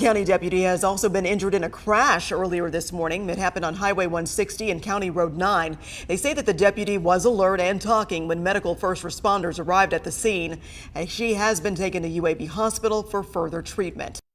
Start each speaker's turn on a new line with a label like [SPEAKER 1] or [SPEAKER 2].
[SPEAKER 1] County deputy has also been injured in a crash earlier this morning. It happened on Highway 160 and County Road 9. They say that the deputy was alert and talking when medical first responders arrived at the scene. She has been taken to UAB Hospital for further treatment.